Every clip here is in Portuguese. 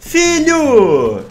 Filho!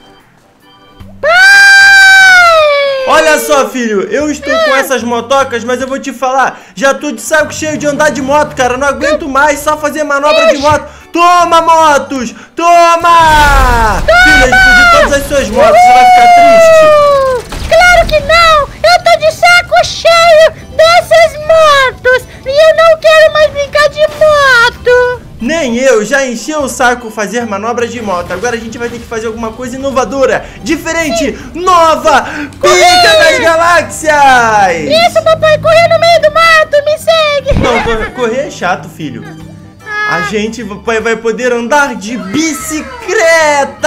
Olha só, filho, eu estou com essas motocas, mas eu vou te falar, já tô de saco cheio de andar de moto, cara, não aguento mais só fazer manobra de moto. Toma, motos! Toma! Filha, explodir todas as suas motos, você vai ficar triste? Claro que não! Eu tô de saco cheio dessas motos e eu não quero mais brincar de moto! Nem eu, já encheu o saco fazer manobras de moto. Agora a gente vai ter que fazer alguma coisa inovadora, diferente, nova, pica das galáxias! Isso, papai, correr no meio do mato, me segue! Não, correr é chato, filho. A gente vai poder andar de bicicleta!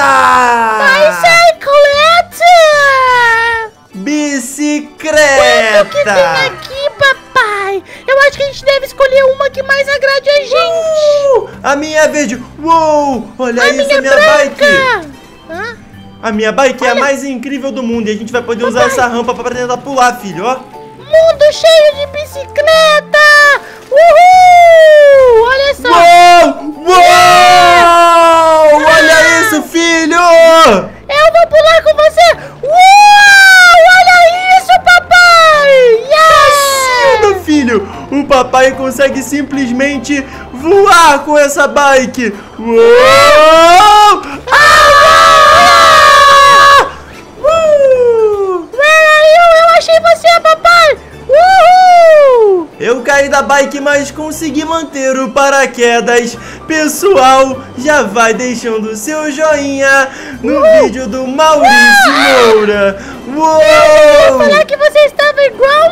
Bicicleta! Quanto que tem aqui, papai? Eu acho que a gente deve escolher uma que mais agrade a gente. A minha é verde. Uou! Olha a isso, minha a minha branca. bike! A minha bike é a mais incrível do mundo e a gente vai poder usar essa rampa pra tentar pular, filho, ó. Mundo cheio de bicicleta! Uhul! Olha só! Uou! Uou! Olha isso, filho! Eu vou pular com você! Uou! Olha isso, papai! Yeah! Filho, o papai consegue simplesmente voar com essa bike! Uou! Eu achei você, papai! Uhul! Eu caí da bike, mas consegui manter o paraquedas. Pessoal, já vai deixando o seu joinha no vídeo do Maurício Moura. Uou! Eu ia falar que você estava igual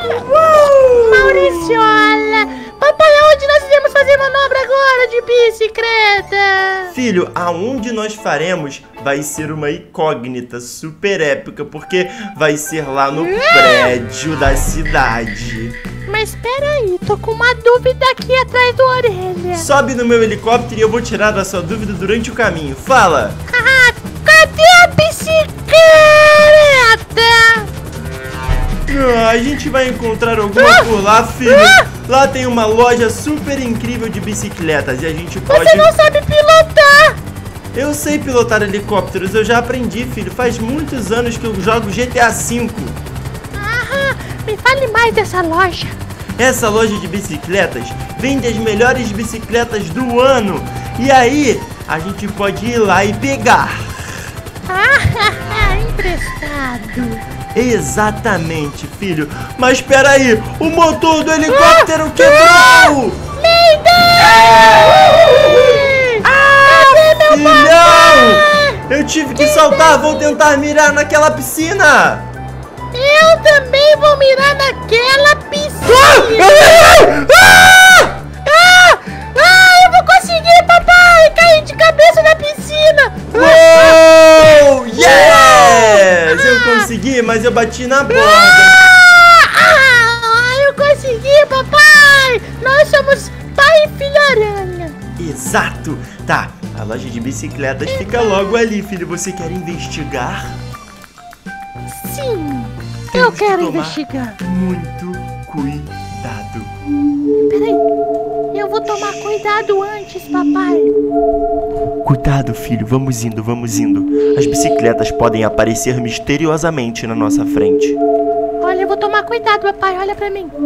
Mauriciola. Papai, aonde nós iremos fazer manobra agora de bicicleta? Filho, aonde nós faremos vai ser uma incógnita super épica, porque vai ser lá no prédio da cidade. Mas espera aí, tô com uma dúvida aqui atrás da orelha. Sobe no meu helicóptero e eu vou tirar da sua dúvida durante o caminho. Fala! Cadê a bicicleta? A gente vai encontrar alguma por lá, filho. Lá tem uma loja super incrível de bicicletas e a gente pode... Você não sabe pilotar! Eu sei pilotar helicópteros, eu já aprendi, filho. Faz muitos anos que eu jogo GTA V. Me fale mais dessa loja. Essa loja de bicicletas vende as melhores bicicletas do ano. E aí, a gente pode ir lá e pegar. Emprestado. Exatamente, filho. Mas espera aí, o motor do helicóptero quebrou! Filhão! Eu tive que saltar, vou tentar mirar naquela piscina. Eu também vou mirar naquela piscina. Eu vou conseguir, papai! Cair de cabeça na piscina. Uou! Yes! Eu consegui, mas eu bati na borda. Eu consegui, papai! Nós somos pai e filha aranha. Exato! Tá, a loja de bicicletas fica logo ali, filho. Você quer investigar? Sim, Temos eu quero que tomar investigar. muito cuidado. Peraí, eu vou tomar cuidado antes, papai. Cuidado, filho. Vamos indo, vamos indo. As bicicletas podem aparecer misteriosamente na nossa frente. Olha, eu vou tomar cuidado, papai. Olha pra mim.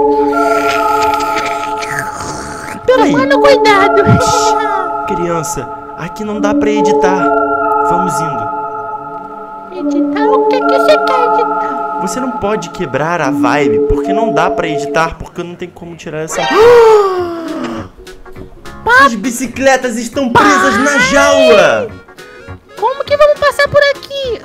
Peraí. Tomando cuidado. Criança, aqui não dá pra editar. Vamos indo. Editar? O que você quer editar? Você não pode quebrar a vibe, porque não dá pra editar, porque não tem como tirar essa... As bicicletas estão presas na jaula! Como que vamos passar por aqui?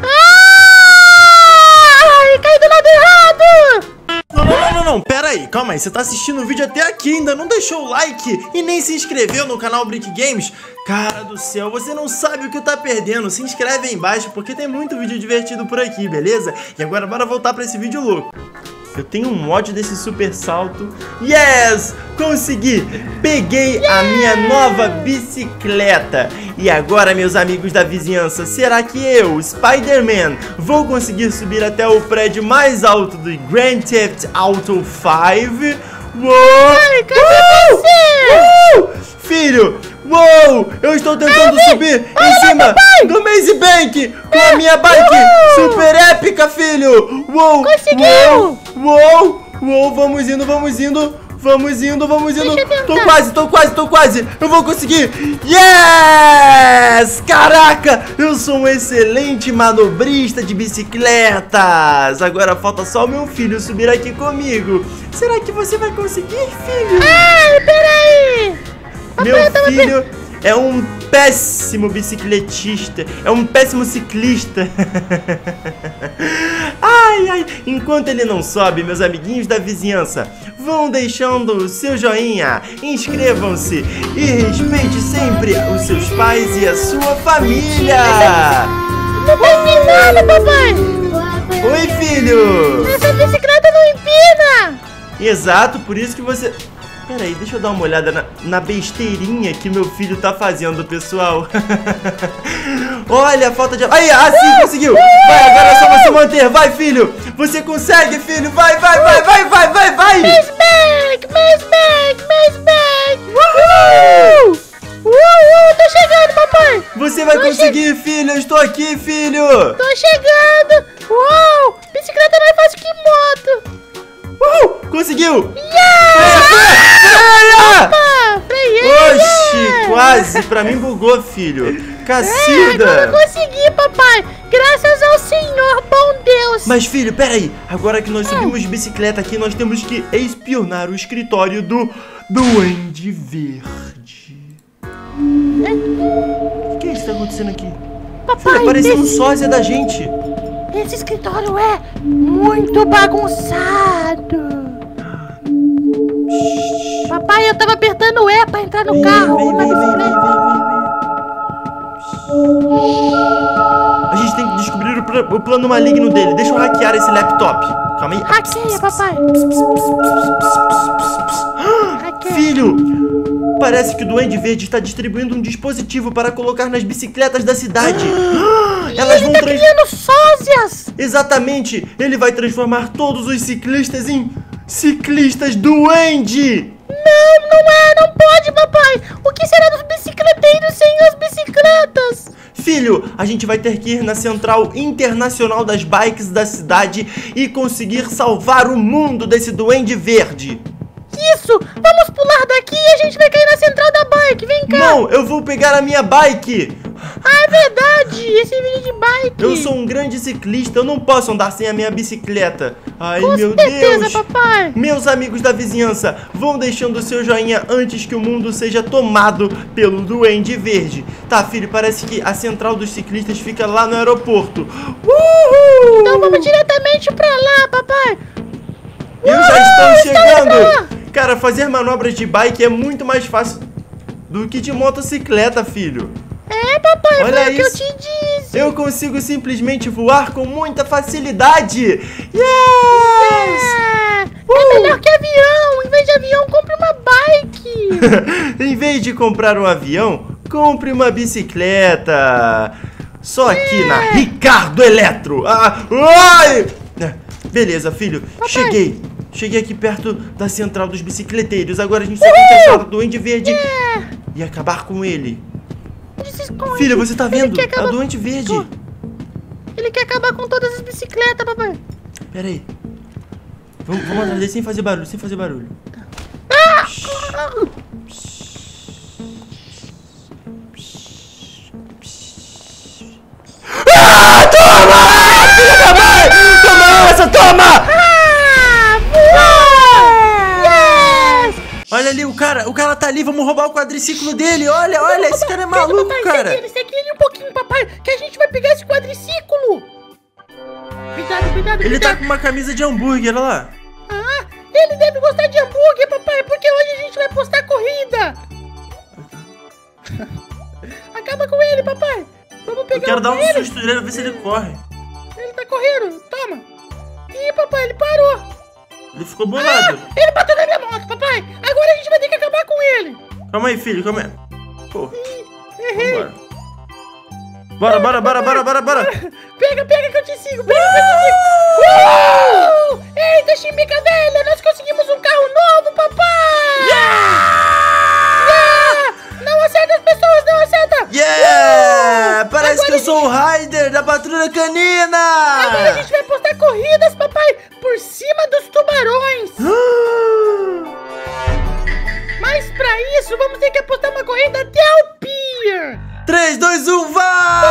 Cai do lado errado! Não, pera aí, calma aí, você tá assistindo o vídeo até aqui, ainda não deixou o like e nem se inscreveu no canal Brick Games? Cara do céu, você não sabe o que tá perdendo, se inscreve aí embaixo porque tem muito vídeo divertido por aqui, beleza? E agora bora voltar pra esse vídeo louco. Eu tenho um mod desse super salto. Yes! Consegui! Peguei a minha nova bicicleta. E agora, meus amigos da vizinhança, será que eu, Spider-Man, vou conseguir subir até o prédio mais alto do Grand Theft Auto 5? Uou! Ai, cadê você? Filho, Uou! Eu estou tentando subir em cima do Maze Bank com a minha bike super épica, filho! Uou! Conseguiu! Uou! Uou! Vamos indo, vamos indo! Vamos indo, vamos indo! Tô quase! Eu vou conseguir! Yes! Caraca! Eu sou um excelente manobrista de bicicletas! Agora falta só o meu filho subir aqui comigo! Será que você vai conseguir, filho? Ai, peraí! Meu filho é um péssimo bicicletista, é um péssimo ciclista. Ai, ai, enquanto ele não sobe, meus amiguinhos da vizinhança, vão deixando o seu joinha, inscrevam-se e respeite sempre os seus pais e a sua família. Não tá empinando, papai! Oi, filho! Essa bicicleta não empina! Exato, por isso que você... Peraí, deixa eu dar uma olhada na besteirinha que meu filho tá fazendo, pessoal. Olha a falta de... Aí, assim, conseguiu! Vai, agora é só você manter, vai, filho! Você consegue, filho! Vai! Maze Bank! Tô chegando, papai! Você vai conseguir, filho! Eu estou aqui, filho! Tô chegando! Uou! Bicicleta não é fácil que moto! Conseguiu! Freia! Oxi, quase! Pra mim bugou, filho! Cacilda! Agora eu consegui, papai! Graças ao Senhor, bom Deus! Mas, filho, peraí! Agora que nós subimos de bicicleta aqui, nós temos que espionar o escritório do Duende Verde. O que é isso que tá acontecendo aqui? Papai, Filho, apareceu um sósia da gente! Esse escritório é muito bagunçado! Papai, eu tava apertando o E pra entrar no carro. A gente tem que descobrir o plano maligno dele. Deixa eu hackear esse laptop. Calma aí. Hackeia, papai. Hackeia. Filho, parece que o Duende Verde está distribuindo um dispositivo para colocar nas bicicletas da cidade. Elas vão criando sósias. Exatamente. Ele vai transformar todos os ciclistas em ciclistas duende. Não pode, papai! O que será dos bicicleteiros sem as bicicletas? Filho, a gente vai ter que ir na Central Internacional das Bikes da cidade e conseguir salvar o mundo desse Duende Verde. Isso! Vamos pular daqui e a gente vai cair na Central da Bike, vem cá! Não, eu vou pegar a minha bike! Ah, é verdade! Esse vídeo de bike! Eu sou um grande ciclista, eu não posso andar sem a minha bicicleta. Ai, Com meu certeza, Deus! papai! Meus amigos da vizinhança, vão deixando o seu joinha antes que o mundo seja tomado pelo Duende Verde. Tá, filho, parece que a Central dos Ciclistas fica lá no aeroporto. Uhul! Então vamos diretamente pra lá, papai! Eu já estou chegando! Cara, fazer manobras de bike é muito mais fácil do que de motocicleta, filho. É, papai, olha foi isso. o que eu te disse. Eu consigo simplesmente voar com muita facilidade. Yes! É melhor que avião. Em vez de avião, compre uma bike. Em vez de comprar um avião, compre uma bicicleta. Só aqui na Ricardo Eletro. Ai! Beleza, filho. Papai. Cheguei aqui perto da Central dos Bicicleteiros. Agora a gente só tem que achar o Duende Verde e acabar com ele. Filha, você tá vendo? É o Duende Verde. Ele quer acabar com todas as bicicletas, papai. Pera aí. Vamos atrás dele sem fazer barulho, Toma! Filha da mãe! Toma essa, toma! Olha ali, o cara tá ali, vamos roubar o quadriciclo dele. Olha, esse cara é maluco, papai, cara. Segue ele um pouquinho, papai, que a gente vai pegar esse quadriciclo. Cuidado. Ele tá com uma camisa de hambúrguer, olha lá. Ah, ele deve gostar de hambúrguer, papai, porque hoje a gente vai postar corrida. Acaba com ele, papai. Vamos pegar. Eu quero dar um susto nele, ver se ele corre. Ele tá correndo, toma. Ih, papai, ele parou. Ele ficou bolado. Ele bateu na minha moto, papai. Agora a gente vai ter que acabar com ele. Calma aí, filho, calma aí. Pô. Errei. Bora. Pega que eu te sigo. Eita, chimica velha, nós conseguimos um carro novo, papai. Não acerta os sou o Ryder da Patrulha Canina! Agora a gente vai postar corridas, papai, por cima dos tubarões. Mas pra isso, vamos ter que apostar uma corrida até o pier. 3, 2, 1, vai!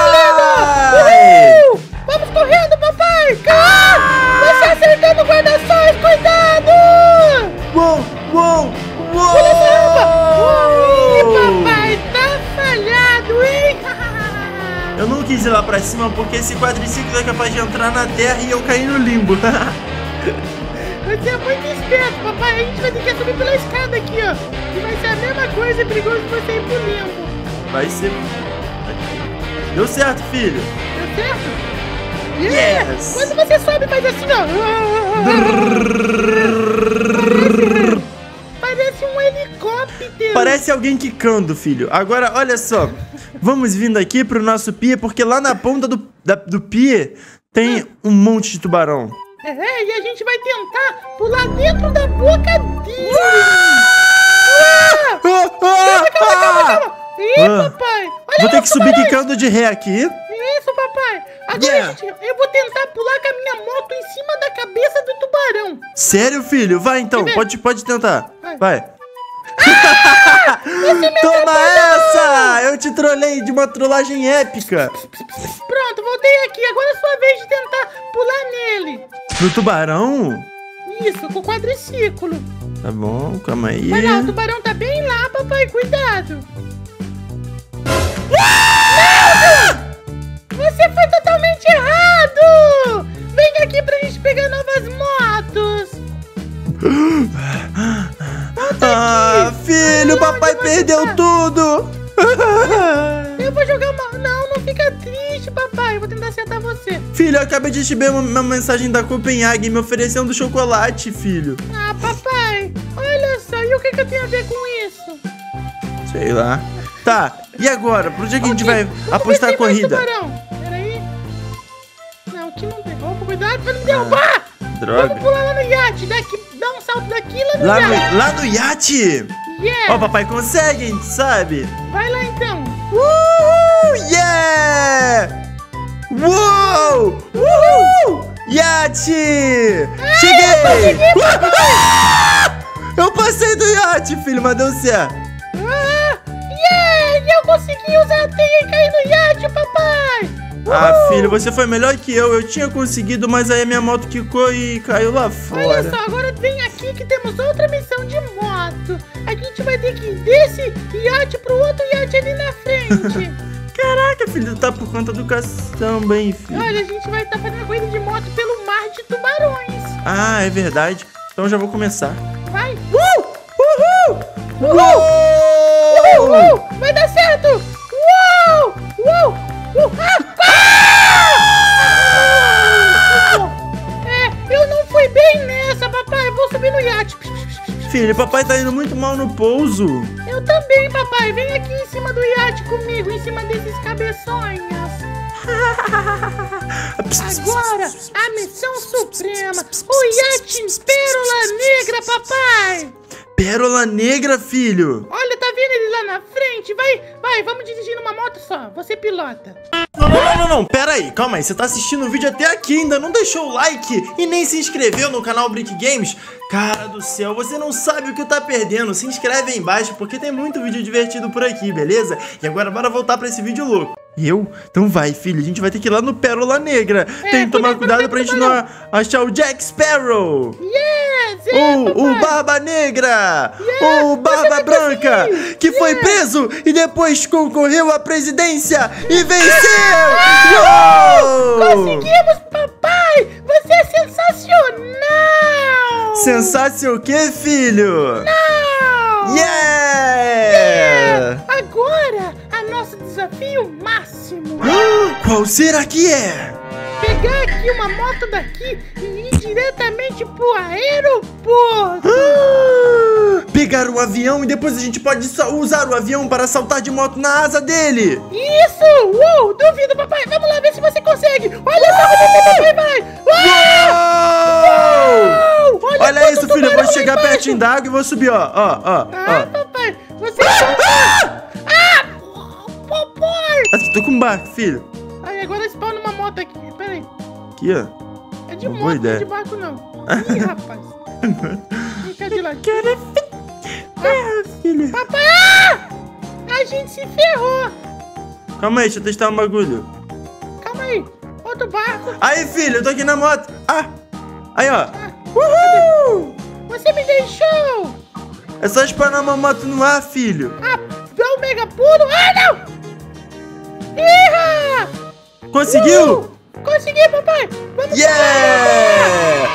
Uhul! Vamos correndo, papai! Você acertando o guarda-sóis, cuidado! Uou, uou, uou! Pula essa rampa! Ih, papai, tá falhado, hein? Eu não quis ir lá pra cima porque esse quadriciclo é capaz de entrar na terra e eu cair no limbo. Você é muito esperto, papai. A gente vai ter que subir pela escada aqui, ó. E vai ser a mesma coisa, é perigoso você ir pro limbo. Vai ser... Deu certo, filho. Deu certo? Yes! Quando você sobe, faz assim, ó. Parece um helicóptero. Parece alguém quicando, filho. Agora, olha só. Vamos vindo aqui pro nosso pier, porque lá na ponta do pier tem um monte de tubarão. É, e a gente vai tentar pular dentro da boca dele. Calma. Ih, papai. Olha, vou ter que subir tubarões. quicando de ré aqui. Isso, papai. Agora, eu vou tentar pular com a minha moto em cima da cabeça do tubarão. Sério, filho? Vai então, pode tentar. Vai. Toma essa! Eu te trolei de uma trollagem épica. Pronto, voltei aqui. Agora é sua vez de tentar pular nele. No tubarão? Isso, com o quadriciclo. Tá bom, calma aí. Olha lá, o tubarão tá bem lá, papai. Cuidado. Você foi totalmente errado! Vem aqui pra gente pegar novas motos! Filho, papai perdeu tudo! Eu vou jogar uma... Não fica triste, papai. Eu vou tentar acertar você. Filho, eu acabei de receber uma mensagem da Copenhague me oferecendo chocolate, filho. Ah, papai, olha só. E o que eu tenho a ver com isso? Sei lá. Tá, e agora? Por onde é que a gente vai apostar a corrida? Peraí. Não, aqui não tem. Opa, cuidado pra não me derrubar! Droga. Vamos pular lá no iate. Dá um salto daqui e lá no iate. Lá no iate? Yeah! Ó, papai consegue, a gente sabe. Vai lá então. Yeah! Uou! Uhul! Iate! Cheguei! Eu passei do iate, filho, mas deu certo. Yeah! Eu consegui usar a teia e cair no iate, papai! Filho, você foi melhor que eu. Eu tinha conseguido, mas aí a minha moto quicou e caiu lá fora. Olha só, agora vem aqui que temos outra missão de moto. A gente vai ter que ir desse iate pro outro iate ali na frente. Caraca, filho, tá por conta do caçamba, hein, filho? Olha, a gente vai estar fazendo corrida de moto pelo mar de tubarões. Ah, é verdade. Então já vou começar. Vai! Uhul! Uhul! Vai dar certo! Uou! Eu não fui bem nessa, papai. Eu vou subir no iate. Filho, papai tá indo muito mal no pouso. Eu também, papai. Vem aqui em cima do iate comigo, em cima desses cabeçonhos. Agora, a missão suprema. O iate Pérola Negra, papai. Pérola Negra, filho. Olha, tá vendo ele lá na frente? Vai, vamos dirigir numa moto só. Você pilota. Não, pera aí, calma aí. Você tá assistindo o vídeo até aqui, ainda não deixou o like e nem se inscreveu no canal Brick Games? Cara do céu, você não sabe o que tá perdendo. Se inscreve aí embaixo porque tem muito vídeo divertido por aqui, beleza? E agora bora voltar pra esse vídeo louco. Então vai, filho, a gente vai ter que ir lá no Pérola Negra. Tem que tomar cuidado pra gente não achar o Jack Sparrow. O Barba Negra. O Barba Branca, que foi preso e depois concorreu à presidência e venceu. Conseguimos, papai! Você é sensacional! Sensacional o quê, filho? Não! Yeah! Agora, nosso desafio máximo. Qual será que é? Pegar aqui uma moto daqui e ir diretamente pro aeroporto. Pegar um avião e depois a gente pode usar o avião para saltar de moto na asa dele. Isso! Duvido, papai. Vamos lá ver se você consegue. Olha só como o papai vai. Olha isso, filho. Eu vou chegar pertinho da água e vou subir, ó. Papai. Você... papai. Tô com um barco, filho. Aí, agora spawna uma moto aqui. Pera aí. Aqui, ó. É de Uma moto, boa não é ideia. de barco, não. Ih, rapaz. Fica de lado. Filho. Papai, a gente se ferrou. Calma aí, deixa eu testar um bagulho. Calma aí. Outro barco. Aí, filho, eu tô aqui na moto. Aí, ó. Uhul! Você me deixou. É só spawnar uma moto no ar, filho. Dá um mega pulo. Não! Ih! Conseguiu? Consegui, papai. Vamos. Yeah!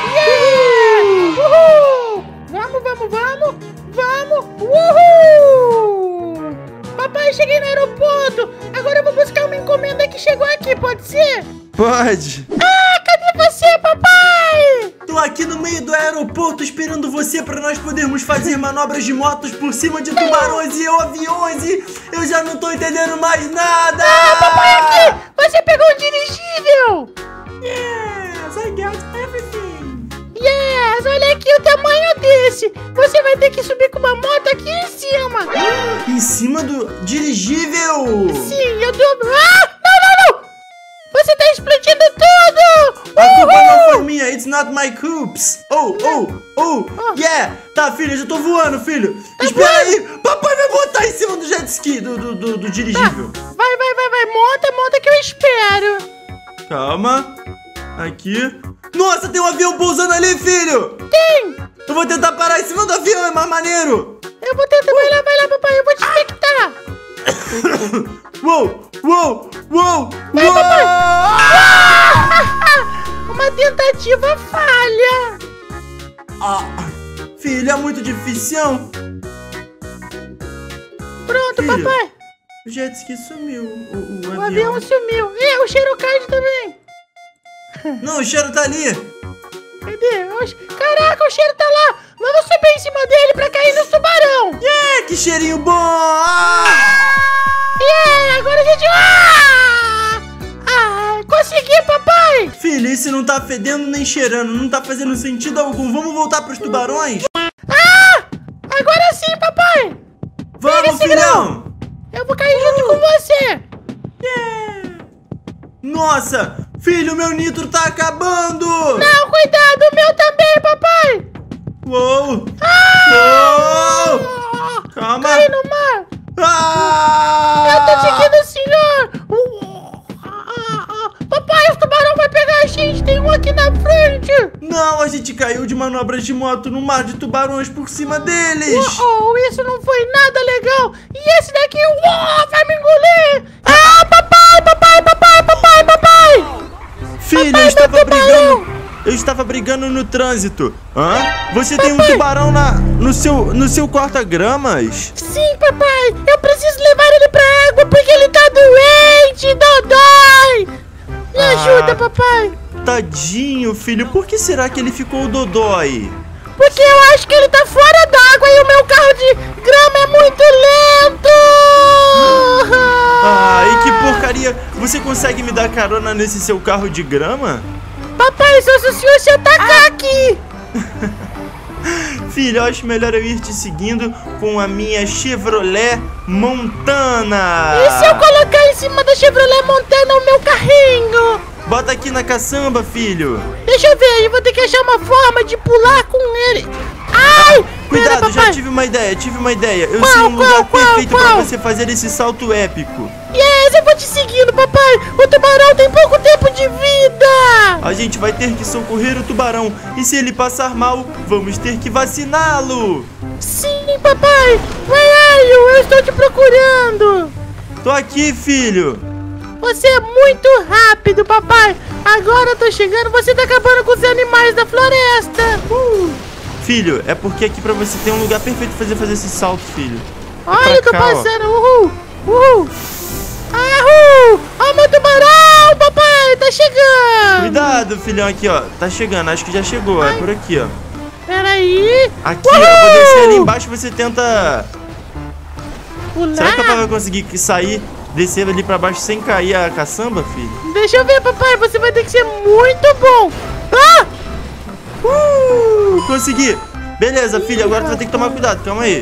Uhul! Vamos! Uhul! Papai, cheguei no aeroporto! Agora eu vou buscar uma encomenda que chegou aqui, pode ser? Pode. Cadê você, papai? Tô aqui no meio do aeroporto esperando você pra nós podermos fazer manobras de motos por cima de tubarões e aviões e eu já não tô entendendo mais nada! Papai, aqui! Você pegou um dirigível! Yes, I got everything! Yes, olha aqui o tamanho desse! Você vai ter que subir com uma moto aqui em cima! Em cima do dirigível! Sim, eu tô... Não! Você tá explodindo tudo! A culpa não foi minha, it's not my coops! Yeah! Tá, filho, eu já tô voando, filho! Espera aí! Papai vai botar em cima do jet ski, do dirigível! Vai, monta que eu espero! Calma! Aqui! Nossa, tem um avião pousando ali, filho! Tem! Eu vou tentar parar em cima do avião, é mais maneiro! Eu vou tentar, vai lá, papai, eu vou te expectar! Uou! Vai, papai! Uma tentativa falha! Filho, é muito difícil! Pronto, Filho, papai! o jet ski sumiu, O avião sumiu! O Xerocard também! Não, o cheiro tá ali! Cadê? Caraca, o cheiro tá lá! Vamos subir em cima dele pra cair no tubarão! Yeah, que cheirinho bom! Agora a gente... consegui, papai! Filho, esse não tá fedendo nem cheirando, não tá fazendo sentido algum. Vamos voltar pros tubarões? Agora sim, papai! Vamos, filhão! Eu vou cair junto com você! Nossa! Filho, meu nitro tá acabando! Não, cuidado, o meu também, papai! Uou! Calma! Cai no mar! Eu tô seguindo o senhor! Papai, o tubarão vai pegar a gente! Tem um aqui na frente! Não, a gente caiu de manobras de moto no mar de tubarões por cima deles! Isso não foi nada legal! E esse daqui, vai me engolir! Papai! Filho, eu estava brigando no trânsito! Você tem um tubarão no seu corta-gramas? Sim, papai! Eu preciso levar ele pra água porque ele tá doente, dodói! Me ajuda, papai! Tadinho, filho, por que será que ele ficou dodói? Porque eu acho que ele tá fora d'água e o meu carro de grama é muito lento! E que porcaria! Você consegue me dar carona nesse seu carro de grama? Papai, só se o senhor se atacar aqui! Filho, eu acho melhor eu ir te seguindo com a minha Chevrolet Montana! E se eu colocar em cima da Chevrolet Montana o meu carrinho? Bota aqui na caçamba, filho! Deixa eu ver, eu vou ter que achar uma forma de pular com ele. Ai! Cuidado, pera, já tive uma ideia. Eu sei um lugar perfeito pra você fazer esse salto épico. Yes, eu vou te seguindo, papai! O tubarão tem pouco tempo de vida! A gente vai ter que socorrer o tubarão. E se ele passar mal, vamos ter que vaciná-lo. Sim, papai! Where are you? Eu estou te procurando! Tô aqui, filho! Você é muito rápido, papai! Agora eu tô chegando, você tá acabando com os animais da floresta! Filho, é porque aqui pra você tem um lugar perfeito pra fazer esse salto, filho. Olha, eu tô cá, passando! Uhul! Ó, meu tubarão, papai! Tá chegando! Cuidado, filhão, aqui, ó. Tá chegando, acho que já chegou. É por aqui, ó. Peraí! Aqui, ó, eu vou descer ali embaixo e você tenta... Pular? Será que o papai vai conseguir sair, descer ali pra baixo sem cair a caçamba, filho? Deixa eu ver, papai, você vai ter que ser muito bom! Consegui! Beleza, filho, agora tu vai ter que tomar cuidado, calma aí.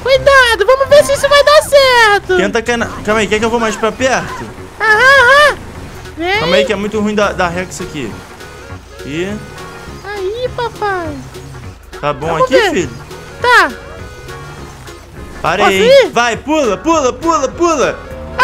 Cuidado, vamos ver se isso vai dar certo! Tenta cair na... Calma aí, quer que eu vou mais pra perto? Vem. Calma aí que é muito ruim da Rex aqui. E... Aí, papai. Tá bom Vamos aqui, ver. filho? Tá. Parei, Posso hein? ir? Vai, pula, pula, pula, pula.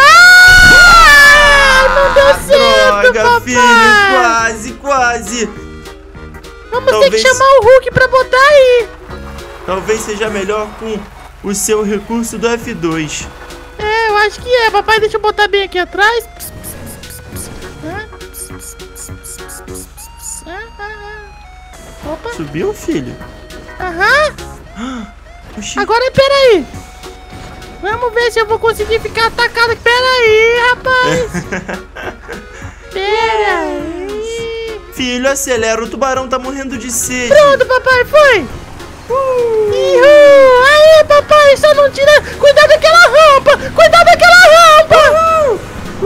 Ah! Não deu certo, Droga, papai. filho, quase, quase. Vamos ter Talvez- que chamar o Hulk pra botar aí. Talvez seja melhor com o seu recurso do F2. É, eu acho que é. Papai, deixa eu botar bem aqui atrás. Opa. Subiu, filho? Aham. Oxi. Agora, peraí. Vamos ver se eu vou conseguir ficar atacado. Peraí, rapaz. Peraí. Filho, acelera, o tubarão tá morrendo de sede. Pronto, papai, foi. Uhul. Aí, papai, só não tira. Cuidado daquela rampa. Cuidado daquela rampa.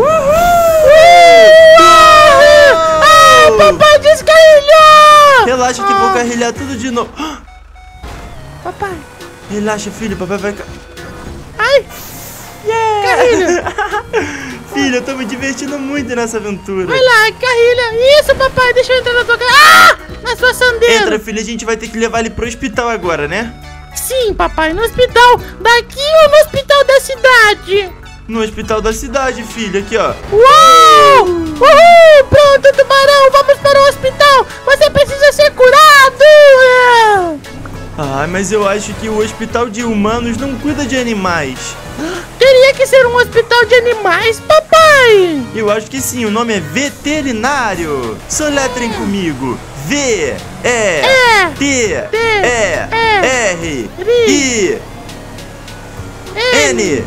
Ah, papai descarrilhou. Relaxa que vou carrilhar tudo de novo. Papai. Relaxa, filho, papai vai... Ai. Carrilha. Filho, eu tô me divertindo muito nessa aventura. Vai lá, carrilha. Isso, papai, deixa eu entrar na tua casa. Ah! Na sua sandeira. Entra, filho, a gente vai ter que levar ele pro hospital agora, né? Sim, papai, no hospital daqui ou no hospital da cidade? No hospital da cidade, filho, aqui, ó. Uou! Uhul! Pronto, tubarão, vamos para o hospital. Você precisa ser curado. Ah, mas eu acho que o hospital de humanos não cuida de animais. Teria que ser um hospital de animais, papai. Eu acho que sim, o nome é veterinário. Soletrem comigo. V-E-T-E-R-I-N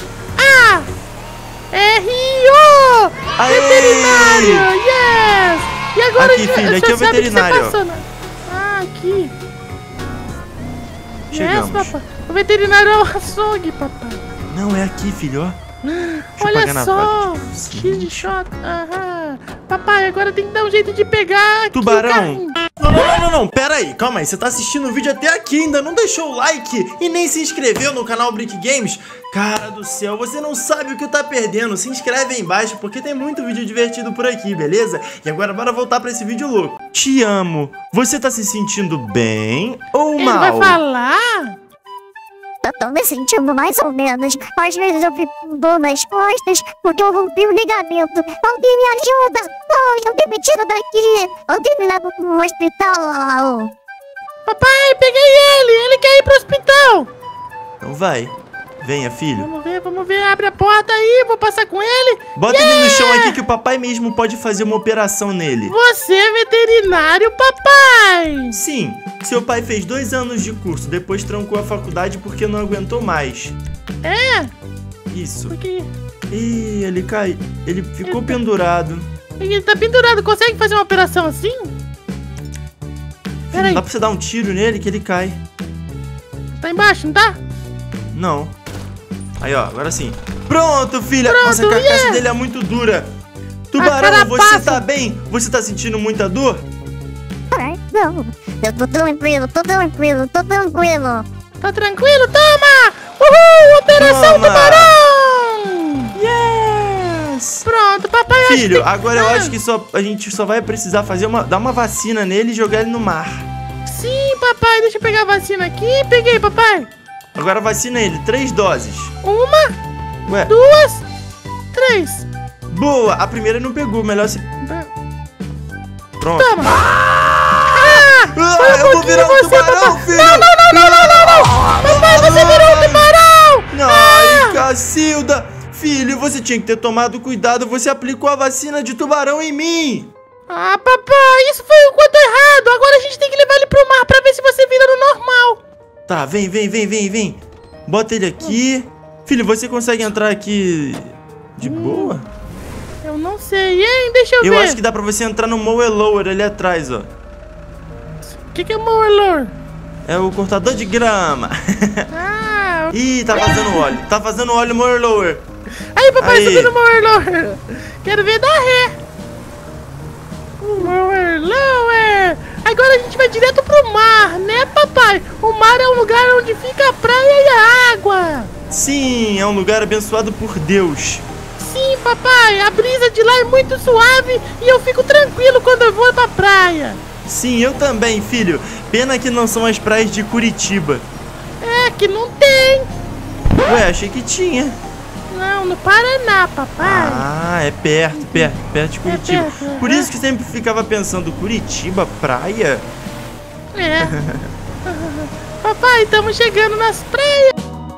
R-I-O! Aê! Veterinário! Yes! E agora Aqui, filho, aqui é o sabe que veterinário, você passou, né? Ah, aqui. Chegamos. Yes, papai. O veterinário é o açougue, papai. Não, é aqui, filho, ó. Deixa eu Olha pagar na só! vaga. X de shot. Aham. Papai, agora tem que dar um jeito de pegar aqui Tubarão. o carrinho. Não, pera aí, calma aí, você tá assistindo o vídeo até aqui, ainda não deixou o like e nem se inscreveu no canal Brick Games? Cara do céu, você não sabe o que tá perdendo, se inscreve aí embaixo porque tem muito vídeo divertido por aqui, beleza? E agora bora voltar pra esse vídeo louco. Te amo, você tá se sentindo bem ou Ele mal? vai falar? Eu tô me sentindo mais ou menos. Às vezes eu fico com dor nas costas porque eu rompi o ligamento. Alguém me ajuda! Oh, alguém me tira daqui! Alguém me leva pro hospital! Papai, peguei ele! Ele quer ir pro hospital! Então vai, venha, filho. Vamos ver, abre a porta aí, vou passar com ele. Bota ele no chão aqui que o papai mesmo pode fazer uma operação nele. Você é veterinário, papai! Sim, seu pai fez 2 anos de curso, depois trancou a faculdade porque não aguentou mais. É? Isso. Porque Ih, ele ficou pendurado. ele tá pendurado, consegue fazer uma operação assim? Pera Não aí, dá pra você dar um tiro nele que ele cai. tá embaixo, não tá? Não. Aí, ó, agora sim. Pronto, filha! Pronto, Nossa, a carcaça yeah! dele é muito dura. Tubarão, carapaça! você tá bem? Você tá sentindo muita dor? Ai, não, eu tô tranquilo, tô tranquilo, tô tranquilo. Tá tranquilo? Toma! Uhul! Operação Toma! Tubarão! Yes! Pronto, papai, acho Filho, que... agora eu acho que a gente só vai precisar dar uma vacina nele e jogar ele no mar. Sim, papai, deixa eu pegar a vacina aqui. Peguei, papai. Agora vacina ele, 3 doses. 1, Ué, 2, 3. boa! A primeira não pegou, melhor se... Pronto. Toma! Ah, eu vou virar um tubarão, filho! Não! Papai, você virou um tubarão! Ai, Cacilda! Filho, você tinha que ter tomado cuidado. Você aplicou a vacina de tubarão em mim. Ah, papai, isso foi o quanto errado. Agora a gente tem que levar ele pro mar pra ver se você vira no normal. Tá, vem. Bota ele aqui. Filho, você consegue entrar aqui de boa? Eu não sei, hein? Deixa eu ver. Eu acho que dá pra você entrar no mower lower ali atrás, ó. O que é mower? É o cortador de grama. Ah, Ih, tá vazando óleo. Tá vazando óleo mower lower. aí, papai, Aí. subindo o mower. Quero ver dar ré. Mower lower. Agora a gente vai direto pro mar, né, papai? O mar é um lugar onde fica a praia e a água. Sim, é um lugar abençoado por Deus. Sim, papai, a brisa de lá é muito suave e eu fico tranquilo quando eu vou pra praia. Sim, eu também, filho. Pena que não são as praias de Curitiba. É, que não tem. Ué, achei que tinha. Não, no Paraná, papai. Ah, é perto de Curitiba. perto, Por isso que sempre ficava pensando, Curitiba, praia? É. Papai, estamos chegando nas praias.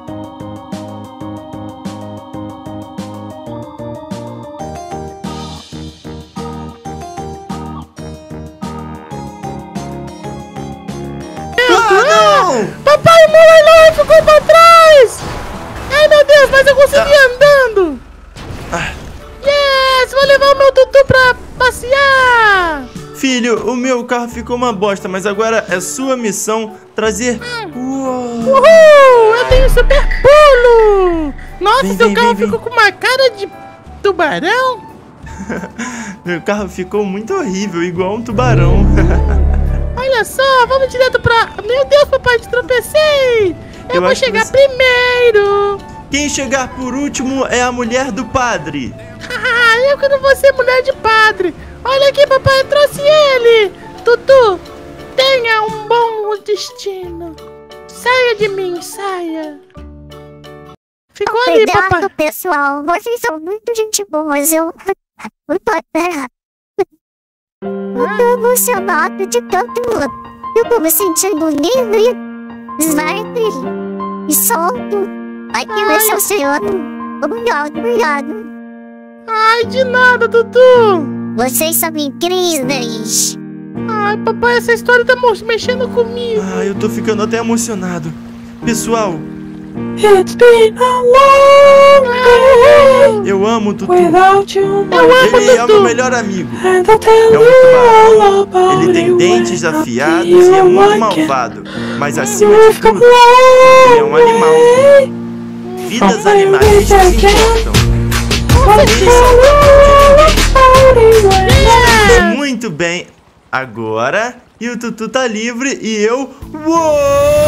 Papai, o meu relógio ficou pra trás! Ai, meu Deus, mas eu consegui andando! Yes, vou levar o meu tutu pra passear! Filho, o meu carro ficou uma bosta, mas agora é sua missão trazer... Uhul! Eu tenho super pulo! Nossa, seu carro ficou com uma cara de tubarão! Meu carro ficou muito horrível, igual um tubarão. Olha só, vamos direto pra... Meu Deus, papai, te tropecei! Eu vou chegar primeiro! Quem chegar por último é a mulher do padre. Eu que não vou ser mulher de padre! Olha aqui, papai, eu trouxe ele! Tutu, tenha um bom destino! Saia de mim, saia! Ficou ali, papai! Obrigado, pessoal! Vocês são muito gente boas, eu tô emocionado de tanto. Eu tô me sentindo lindo e smart e solto. Aqui nesse oceano. Obrigado. Ai, de nada, Tutu. Vocês são incríveis. Ai, papai, essa história tá mexendo comigo. Ai, eu tô ficando até emocionado. Pessoal, It's been a long day eu amo o Tutu. without you, Ele é o meu melhor amigo. and I'll tell É um you all tubarão, about ele tem it dentes when I afiados feel e é muito like malvado. Mas it. acima de You've come tudo, ele é um animal. way. Vidas animalistas importam. But Ninguém tell salva you all about it when I muito bem. Agora, e o Tutu tá livre e eu... Uou!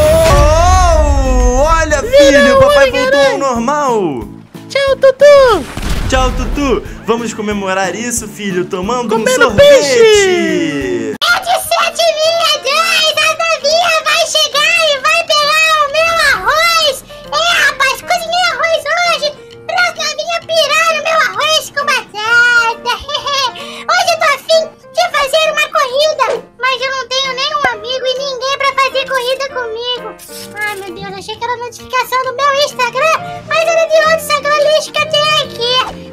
Olha, filho, o papai voltou ao normal. Tchau, Tutu. Tchau, Tutu. Vamos comemorar isso, filho, tomando Comendo um sorvete. peixe. É de 7h10, a Davinha vai chegar e vai pegar o meu arroz. É, rapaz, cozinhei arroz hoje pra Davinha pirar no meu arroz com batata. Hoje eu tô afim de fazer uma corrida, mas eu não tenho nenhum amigo e ninguém pra fazer corrida comigo. Ai, meu Deus, achei que era notificação do meu Instagram, mas era de outro Instagram lixo que eu tenho aqui.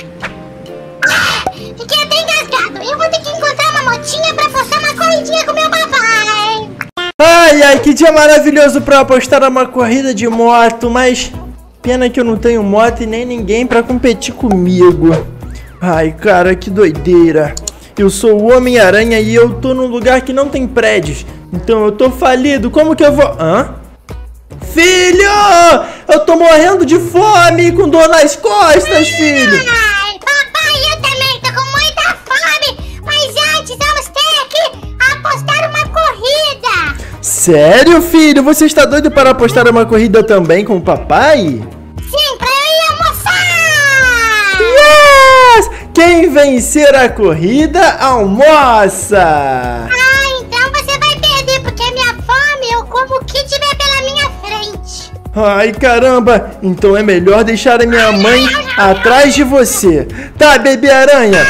Fiquei até engasgado. Eu vou ter que encontrar uma motinha pra postar uma corridinha com meu papai. Ai, que dia maravilhoso pra apostar uma corrida de moto, mas pena que eu não tenho moto e nem ninguém pra competir comigo. Ai, cara, que doideira. Eu sou o Homem-Aranha e eu tô num lugar que não tem prédios. Então eu tô falido, como que eu vou... Hã? Filho! Eu tô morrendo de fome com dor nas costas, filho! Ai, papai, eu também tô com muita fome. Mas antes vamos ter que apostar uma corrida. Sério, filho? Você está doido para apostar uma corrida também com o papai? Sim, pra eu ir almoçar. Yes! Quem vencer a corrida, almoça! Ah, então você vai perder, porque a minha fome eu como o que tiver pela minha frente. Ai, caramba! Então é melhor deixar a minha mãe atrás de você. Tá, bebê aranha?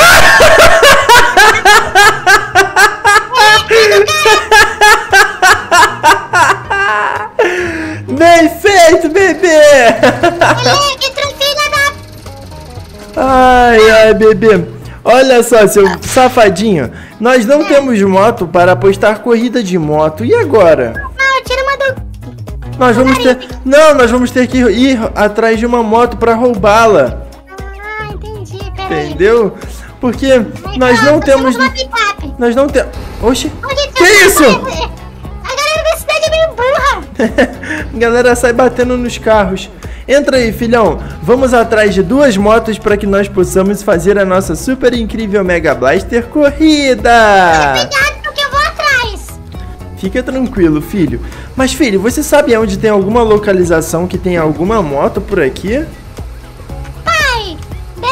Bem feito, bebê! Que filha da... Ai, bebê. Olha só, seu safadinho. Nós não temos moto para apostar corrida de moto. E agora? Não, tira uma do... Nós vamos ter... Não, nós vamos ter que ir atrás de uma moto para roubá-la. Ah, entendi, peraí. Entendeu? Porque nós não temos... Nós não temos... Oxi. Que isso? A galera da cidade é meio burra. A galera sai batendo nos carros. Entra aí, filhão. Vamos atrás de duas motos para que nós possamos fazer a nossa super incrível Mega Blaster corrida. Cuidado porque eu vou atrás. Fica tranquilo, filho. Mas, filho, você sabe onde tem alguma localização que tem alguma moto por aqui? Pai, bem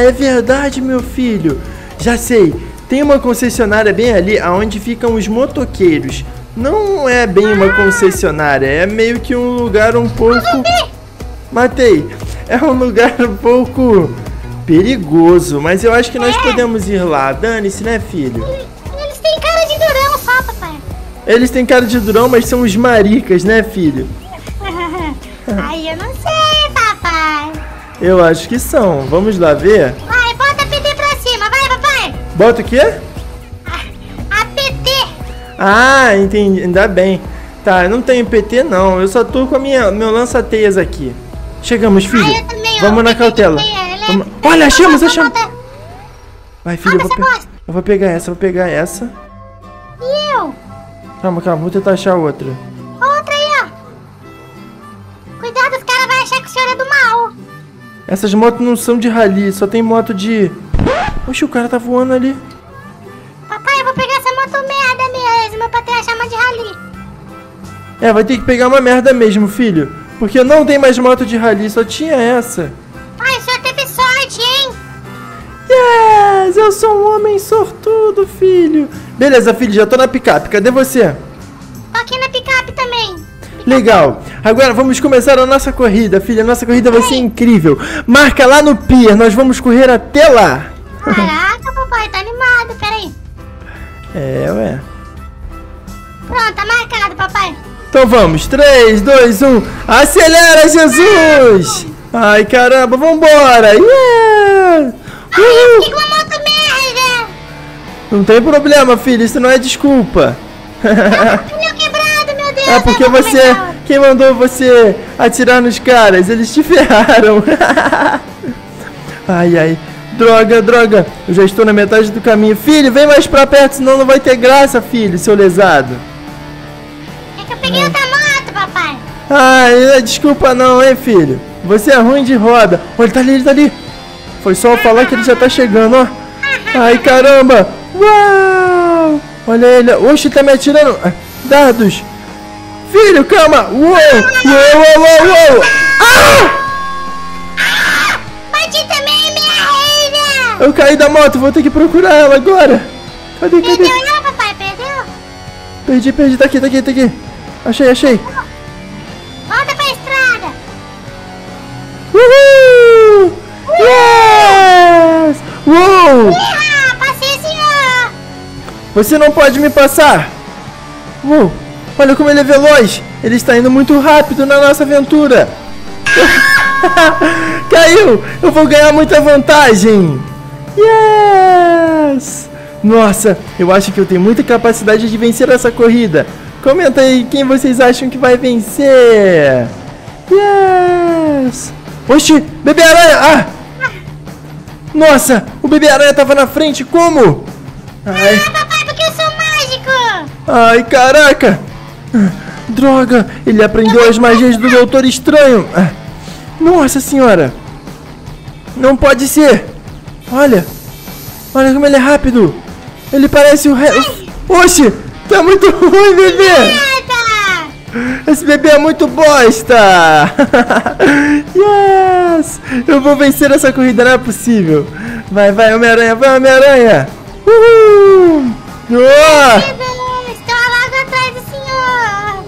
é verdade, meu filho. Já sei, tem uma concessionária bem ali onde ficam os motoqueiros. Não é bem uma concessionária, é meio que um lugar um pouco... Matei. É um lugar um pouco perigoso, mas eu acho que nós podemos ir lá. Dane-se, né, filho? Eles têm cara de durão só, papai. Eles têm cara de durão, mas são os maricas, né, filho? Ai, eu não sei, papai. Eu acho que são. Vamos lá ver? Vai, bota PT pra cima, vai, papai. Bota o quê? A PT. Ah, entendi. Ainda bem. Tá, eu não tenho PT, não. Eu só tô com meu lança-teias aqui. Chegamos, filho. Ah, eu também, Vamos na cautela. Vamos... Olha, achamos. Vai, filho, eu vou pegar essa. E eu? Calma, vou tentar achar outra. Outra aí, ó. Cuidado, os caras vão achar que o senhor é do mal. Essas motos não são de rally, só tem moto de... Oxe, o cara tá voando ali. Papai, eu vou pegar essa moto merda mesmo pra ter a chama de rally. É, vai ter que pegar uma merda mesmo, filho. Porque não tem mais moto de rally, só tinha essa. Ai, o senhor teve sorte, hein? Yes, eu sou um homem sortudo, filho. Beleza, filho, já tô na picape. Cadê você? Tô aqui na picape também. Legal. Agora vamos começar a nossa corrida, filha. A nossa corrida vai ser incrível. Marca lá no pier, nós vamos correr até lá. Caraca, papai, tá animado, peraí. É, ué. Pronto, tá marcado, papai. Então vamos, 3, 2, 1. Acelera, Jesus! Ai, caramba, vambora! Yeah! Fica uma moto merda. Não tem problema, filho, isso não é desculpa. Pneu quebrado, meu Deus. É porque eu vou você... começar. Quem mandou você atirar nos caras? Eles te ferraram. Ai. Droga. Eu já estou na metade do caminho. Filho, vem mais pra perto, senão não vai ter graça, filho, seu lesado. É que eu peguei outra moto, papai. Ai, desculpa não, hein, filho. Você é ruim de roda. Olha, ele tá ali. Foi só eu falar que ele já tá chegando, ó. Ai, caramba. Uau. Olha ele. Oxe, tá me atirando. Dados. Filho, calma. Uou. Ah! Bati também, merda. Eu caí da moto, vou ter que procurar ela agora. Cadê? Perdeu não, papai, perdeu? Perdi, tá aqui. Achei. Volta pra estrada. Uhul! Yes! Uou! Passei, senhor. Você não pode me passar! Uou! Olha como ele é veloz! Ele está indo muito rápido na nossa aventura! Caiu! Eu vou ganhar muita vantagem! Yes! Nossa, eu acho que eu tenho muita capacidade de vencer essa corrida! Comenta aí quem vocês acham que vai vencer! Yes! Oxi! Bebê-aranha! Nossa! O Bebê-aranha tava na frente, como? Ai. Papai, porque eu sou mágico. Ai, caraca! Droga! Ele aprendeu as magias do Doutor Estranho! Nossa senhora! Não pode ser! Olha como ele é rápido! Ele parece o Oxi! Tá muito ruim, bebê! Esse bebê é muito bosta! Yes! Eu vou vencer essa corrida, não é possível! Vai, Homem-Aranha! Uhul! Estou logo atrás do senhor.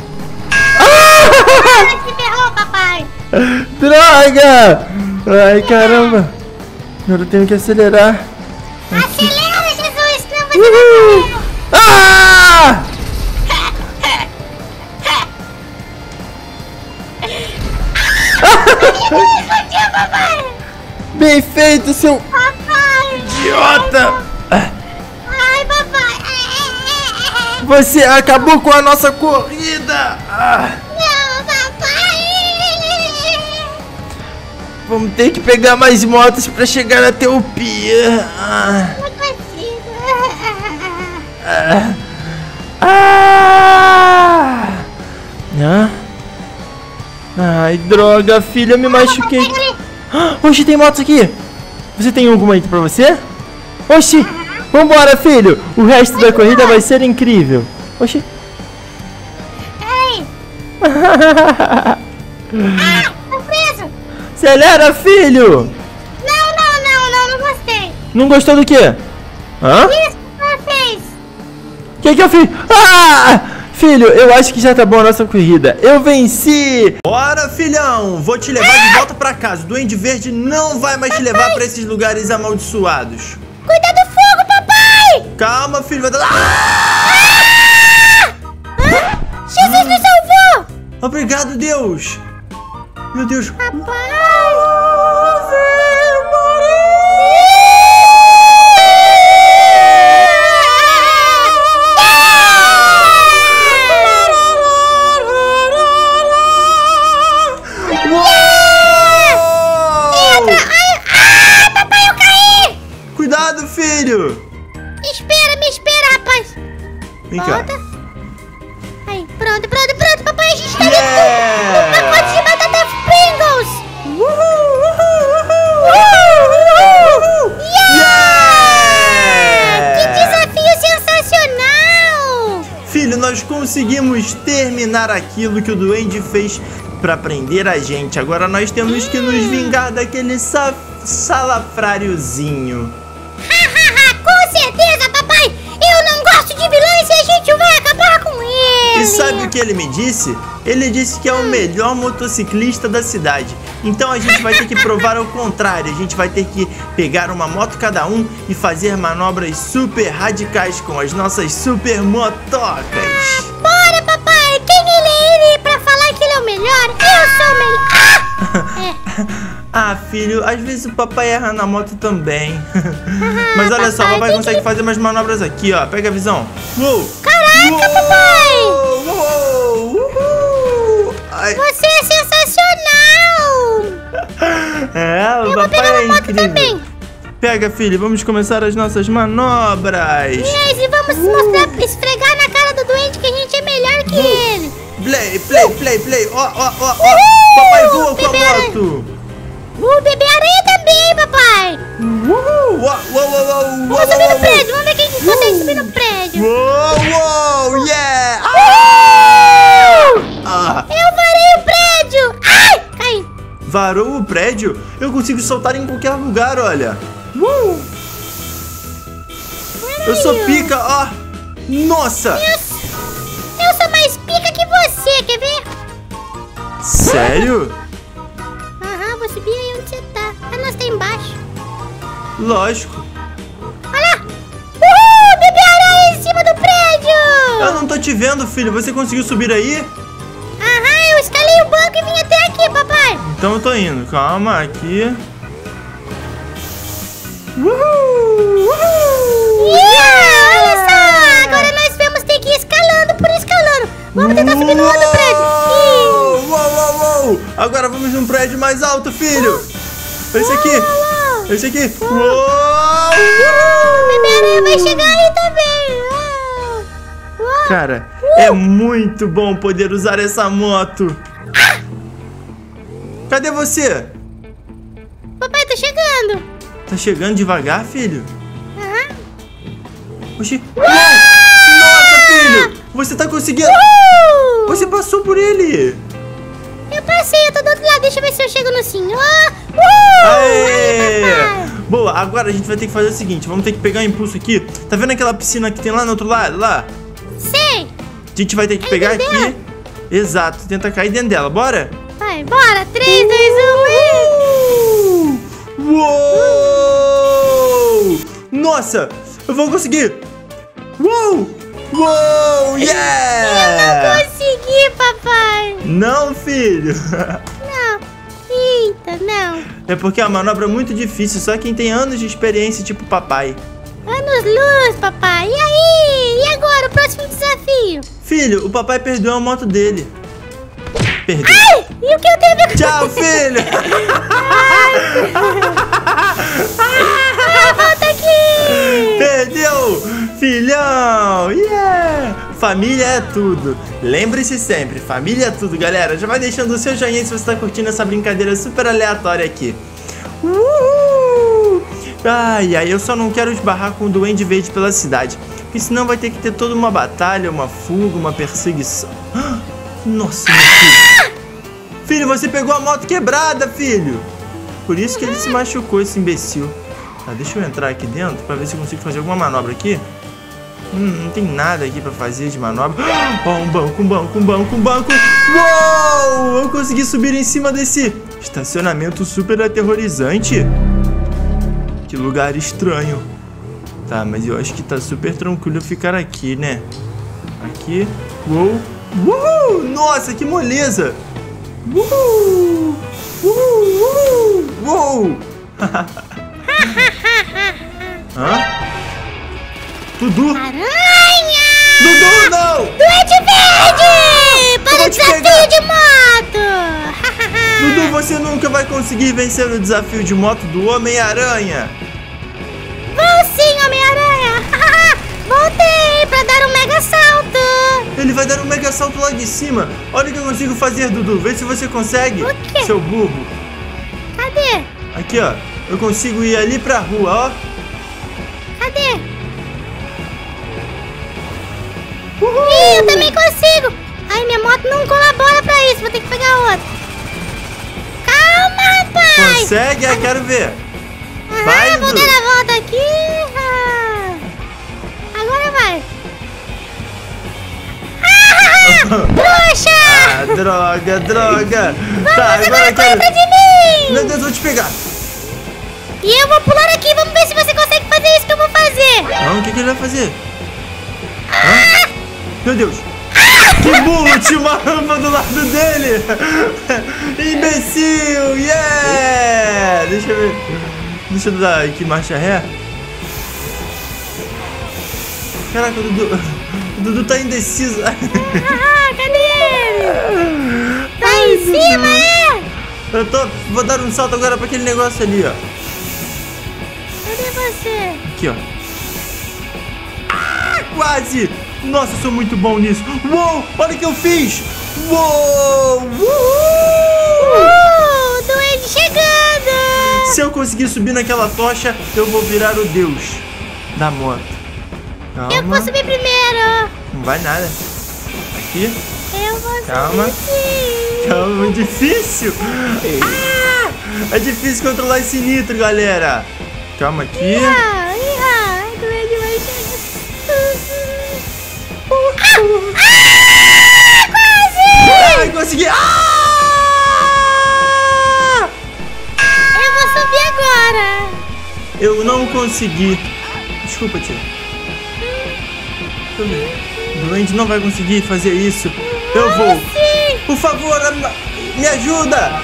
Se ferrou, papai. Droga! Ai, caramba! Agora eu tenho que acelerar. Acelera, Jesus, senão você vai morrer. Ah! Papai. Bem feito, seu Papai. idiota! Ai, papai. Você acabou com a nossa corrida! Não, papai. Vamos ter que pegar mais motos para chegar até o pier. Não consigo. Ai, droga, filha, eu me machuquei. Oxi, tem motos aqui. Você tem alguma aí pra você? Oxi, vambora, filho. O resto da corrida vai ser incrível. Oxi. Ei. Tô preso. Acelera, filho. Não consigo. Não gostou do quê? Hã? Isso que ela fez. O que eu fiz? Ah! Filho, eu acho que já tá bom a nossa corrida. Eu venci! Bora, filhão! Vou te levar de volta pra casa. O Duende Verde não vai mais te levar pra esses lugares amaldiçoados. Cuida do fogo, papai! Calma, filho. Vai dar... Jesus nos salvou! Obrigado, Deus! Meu Deus! Papai! Papai, eu caí! Cuidado, filho! Me espera, rapaz! Vem cá. Volta. Aí, pronto, papai, a gente tá dentro Yeah! do pacote de batata Pringles! Yeah! Que desafio sensacional! Filho, nós conseguimos terminar aquilo que o Duende fez pra prender a gente. Agora nós temos que nos vingar daquele salafráriozinho. Com certeza, papai! Eu não gosto de vilões e a gente vai acabar com ele! E sabe o que ele me disse? Ele disse que é o melhor motociclista da cidade. Então a gente vai ter que provar ao contrário. A gente vai ter que pegar uma moto cada um e fazer manobras super radicais com as nossas super motocas. Bora, papai! Quem ele é pra falar que ele é o melhor? Eu sou o melhor! Ah, filho, às vezes o papai erra na moto também. Mas olha só, o papai, papai consegue fazer umas manobras aqui, ó. Pega a visão. Uou! Caraca, papai! Uou! Uhul! Ai. Você é sensacional! É, o Eu vou papai pegar é uma moto incrível. também! Pega, filho, vamos começar as nossas manobras. Yes, e vamos mostrar, esfregar na cara do doente que a gente é melhor que ele! Play. Ó. Papai voa com a bebê-aranha. moto. O bebê-aranha também, papai! Uou! Vamos subir no prédio, vamos ver quem consegue subir no prédio! Uou! Yeah! Ah! Eu varei o prédio! Ai! Caí! Varou o prédio? Eu consigo soltar em qualquer lugar, olha. Eu sou pica, ó. Nossa! Eu sou mais pica que você, quer ver? Sério? Aham, vou subir aí onde você tá. Ah, nós tá embaixo. Lógico. Olha lá! Uhul! Bebê-aranha em cima do prédio! Eu não tô te vendo, filho. Você conseguiu subir aí? Aham, eu escalei o banco e vim até aqui, papai! Então eu tô indo. Calma, aqui. Uhul! Yeah! Olha só! Agora nós vamos ter que ir escalando por escalando. Vamos tentar subir no outro prédio. Uou! Agora vamos num prédio mais alto, filho. Esse aqui. Esse aqui. Uou! O bebê-aranha vai chegar aí também. Uau. Cara, é muito bom poder usar essa moto. Cadê você? Papai, tá chegando. Tá chegando devagar, filho? Aham. Oxi. Uou! Nossa, filho! Você tá conseguindo... Você passou por ele! Eu passei, eu tô do outro lado. Deixa eu ver se eu chego no senhor. Aê! Papai. Boa, agora a gente vai ter que fazer o seguinte. Vamos ter que pegar o impulso aqui. Tá vendo aquela piscina que tem lá no outro lado? Lá? Sei. A gente vai ter que pegar dentro aqui. dela? Exato, tenta cair dentro dela. Bora? Vai, bora. 3, 2, 1 e... Uou! Nossa! Eu vou conseguir! Uou! Yeah! Consegui, papai. Não, filho! Não. Eita, não. É porque a manobra é muito difícil, só quem tem anos de experiência, tipo papai. Anos-luz, papai. E aí? E agora, o próximo desafio? Filho, o papai perdeu a moto dele. Perdeu. Ai, e o que eu tenho a ver com... Tchau, filho! Volta aqui! Perdeu! Filhão! Yeah! Família é tudo. Lembre-se sempre, família é tudo, galera. Já vai deixando o seu joinha se você tá curtindo essa brincadeira super aleatória aqui. Uhul! Ai, eu só não quero esbarrar com o Duende Verde pela cidade, porque senão vai ter que ter toda uma batalha, uma fuga, uma perseguição. Nossa, meu filho! Filho, você pegou a moto quebrada, filho! Por isso que ele se machucou, esse imbecil. Tá, deixa eu entrar aqui dentro pra ver se eu consigo fazer alguma manobra aqui. Não tem nada aqui pra fazer de manobra. Ó, um banco. Uou! Eu consegui subir em cima desse estacionamento super aterrorizante. Que lugar estranho. Tá, mas eu acho que tá super tranquilo eu ficar aqui, né? Aqui. Uou! Nossa, que moleza! Uou! Hã? Dudu! Aranha! Dudu, não! Duende Verde! Para o desafio de moto! Dudu, você nunca vai conseguir vencer o desafio de moto do Homem-Aranha! Vou sim, Homem-Aranha! Voltei pra dar um mega salto! Ele vai dar um mega salto lá de cima! Olha o que eu consigo fazer, Dudu! Vê se você consegue! O quê? Seu burro! Cadê? Aqui, ó! Eu consigo ir ali pra rua, ó! Cadê? Ih, eu também consigo! Ai, minha moto não colabora pra isso, vou ter que pegar outra. Calma, rapaz! Consegue? Eu quero ver! Aham, Vai, vou Dudu! dar a volta aqui. Agora vai. Trouxa! Ah, droga! Vamos, Tá, agora eu quero... corta de mim! Meu Deus, eu vou te pegar! E eu vou pular aqui, vamos ver se você consegue fazer isso que eu vou fazer. Não, o que ele vai fazer? Hã? Meu Deus! Que burro! Tinha uma rampa do lado dele! Imbecil! Yeah! Deixa eu ver. Deixa eu dar aqui marcha ré. Caraca, o Dudu tá indeciso. Cadê ele? Tá em cima, Vou dar um salto agora pra aquele negócio ali, ó. Cadê você? Aqui, ó. Ah, quase! Nossa, eu sou muito bom nisso. Uou! Olha o que eu fiz! Uou! Duende chegando! Se eu conseguir subir naquela tocha, eu vou virar o deus da moto. Calma. Eu vou subir primeiro. Não vai nada. Aqui. Eu vou Calma. subir sim. Calma, é difícil. Ah, é difícil controlar esse nitro, galera. Calma aqui. Duende vai chegar. Quase! Ai, consegui. Ah! Eu vou subir agora. Eu não consegui. Desculpa, tio. O Duende não vai conseguir fazer isso. Eu vou. Sim. Por favor, me ajuda.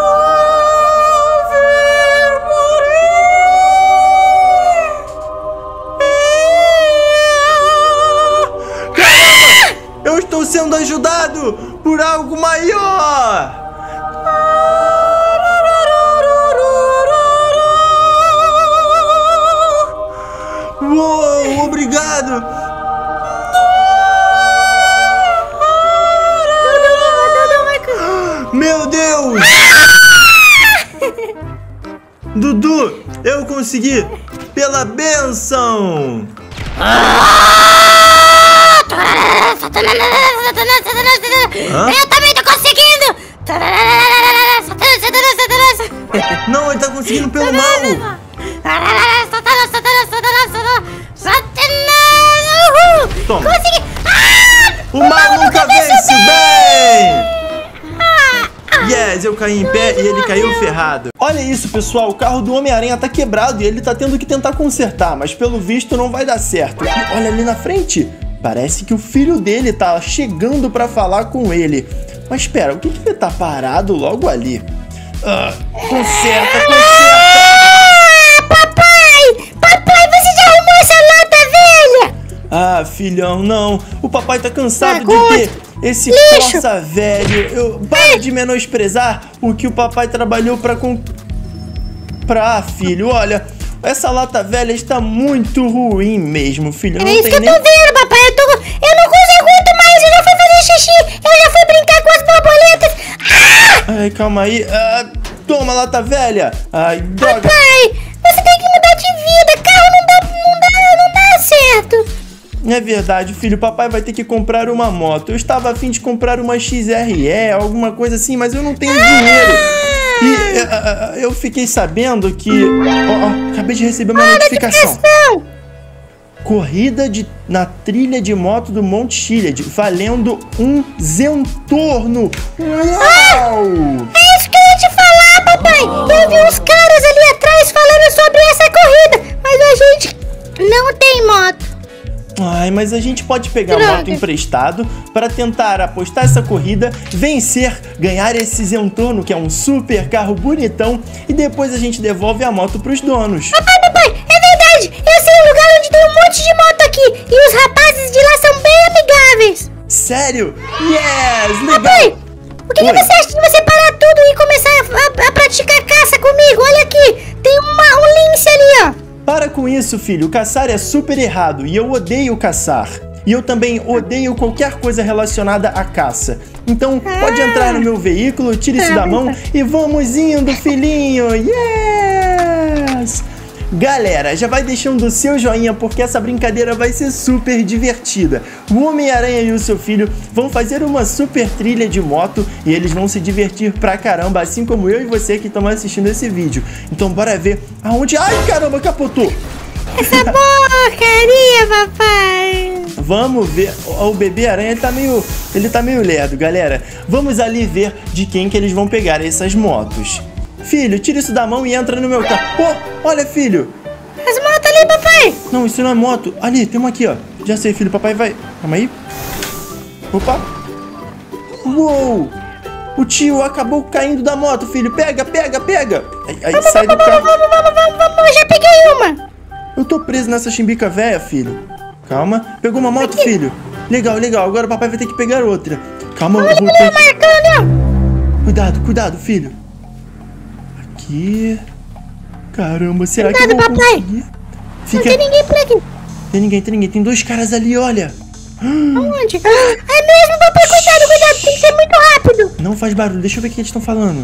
Caramba! Eu estou sendo ajudado por algo maior. Uou, obrigado. Meu Deus! Dudu, eu consegui pela bênção! Eu também tô conseguindo! Não, ele tá conseguindo pelo mal! Toma! Consegui! O mal nunca vence bem! Yes, eu caí em pé e ele caiu ferrado. Olha isso, pessoal, o carro do Homem-Aranha tá quebrado e ele tá tendo que tentar consertar, mas pelo visto não vai dar certo. E olha ali na frente, parece que o filho dele tá chegando pra falar com ele. Mas espera, o que ele tá parado logo ali? Conserta! Papai, você já arrumou essa lata velha? Ah, filhão, não. O papai tá cansado de ter esse lixo. Corsa velho. Para de menosprezar o que o papai trabalhou pra comprar, filho. Olha, essa lata velha está muito ruim mesmo, filho. É isso que eu tô vendo, papai. Eu não aguento mais. Eu já fui fazer xixi. Eu já fui brincar com as borboletas. Ai, calma aí. Toma, lata velha. Ai, droga. Papai, você tem que mudar de vida. Carro não dá certo. É verdade, filho. Papai vai ter que comprar uma moto. Eu estava a fim de comprar uma XRE, alguma coisa assim, mas eu não tenho dinheiro. E eu fiquei sabendo que... acabei de receber uma notificação. Corrida na trilha de moto do Monte Chiliad, valendo um Zentorno. Uau! É isso que eu ia te falar, papai. Eu vi uns caras ali atrás falando sobre essa corrida, mas a gente não tem moto. Ai, mas a gente pode pegar a moto emprestado para tentar apostar essa corrida, vencer, ganhar esse Zentorno, que é um super carro bonitão, e depois a gente devolve a moto pros donos. Papai, é verdade. Eu sei um lugar onde tem um monte de moto aqui e os rapazes de lá são bem amigáveis. Sério? Yes! Legal! Papai, o que você acha de você parar tudo e começar a praticar caça comigo? Olha aqui, tem um lince ali, ó. Para com isso, filho. Caçar é super errado e eu odeio caçar. E eu também odeio qualquer coisa relacionada à caça. Então, pode entrar no meu veículo, tire isso da mão e vamos indo, filhinho. Yes! Galera, já vai deixando o seu joinha porque essa brincadeira vai ser super divertida. O Homem-Aranha e o seu filho vão fazer uma super trilha de moto e eles vão se divertir pra caramba, assim como eu e você que estamos assistindo esse vídeo. Então bora ver aonde... Ai, caramba, capotou! Essa porcaria, papai! Vamos ver, o bebê aranha ele tá meio lerdo, galera. Vamos ali ver de quem que eles vão pegar essas motos. Filho, tira isso da mão e entra no meu carro. Oh, olha, filho. As motos ali, papai. Não, isso não é moto. Ali, tem uma aqui, ó. Já sei, filho. Papai vai... Calma aí. Opa. Uou. O tio acabou caindo da moto, filho. Pega, pega, pega. Aí sai do carro. Vamos, já peguei uma. Eu tô preso nessa chimbica velha, filho. Calma. Pegou uma moto, filho. Legal, legal. Agora o papai vai ter que pegar outra. Calma, eu vou ter... Cuidado, cuidado, filho. Aqui. Caramba, será que eu vou conseguir? Não tem ninguém por aqui. Tem ninguém. Tem dois caras ali, olha. Aonde? É mesmo, papai, cuidado, tem que ser muito rápido. Não faz barulho, deixa eu ver o que eles estão falando.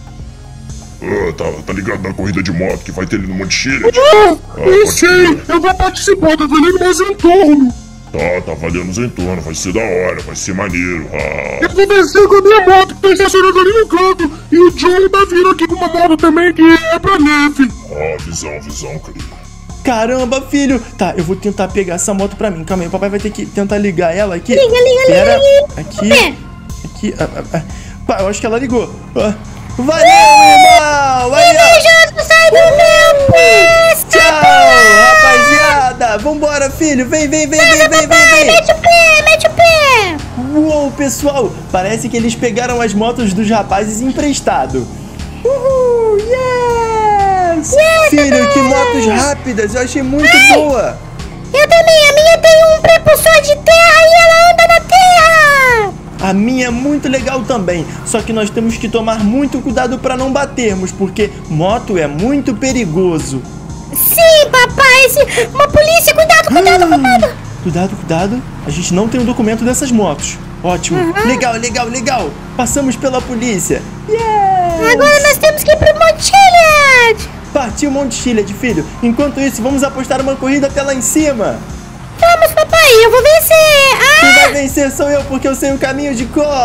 Tá ligado na corrida de moto que vai ter ali no Monte Chiliad? Eu sei, eu vou participar, tá valendo mais Zentorno. Tá valendo Zentorno, vai ser da hora, vai ser maneiro. Eu vou descer com a minha moto que tá estacionada ali no canto. E o Johnny tá vindo aqui com uma moto também que é pra neve. Visão, querido. Caramba, filho. Tá, eu vou tentar pegar essa moto pra mim. Calma aí, o papai vai ter que tentar ligar ela aqui. Liga. Aqui. Pá, eu acho que ela ligou. Valeu, irmão! Aí, ó. Sai do meu pé! Tchau, rapaziada! Vambora, filho! Vem! Mete o pé! Uou, pessoal! Parece que eles pegaram as motos dos rapazes emprestado. Uhul! Yes! Filho, que motos rápidas! Eu achei muito boa! Eu também! A minha tem um propulsor de terra e ela anda na terra! A minha é muito legal também, só que nós temos que tomar muito cuidado para não batermos, porque moto é muito perigoso. Sim, papai! Uma polícia! Cuidado! Cuidado! A gente não tem o documento dessas motos. Ótimo! Legal! Passamos pela polícia! Yes! Agora nós temos que ir pro Monte Chiliad! Partiu Monte Chiliad, filho! Enquanto isso, vamos apostar uma corrida até lá em cima! Vamos, papai! Eu vou vencer! Quem vai vencer sou eu, porque eu sei o caminho de cor!